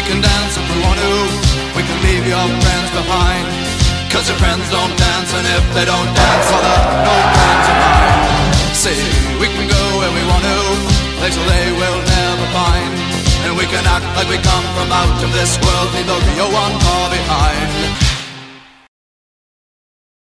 We can dance if we want to, we can leave your friends behind. Cause your friends don't dance, and if they don't dance, well, they're no friends of mine. See, we can go where we want to, places they will never find. And we can act like we come from out of this world, leave the real one far behind.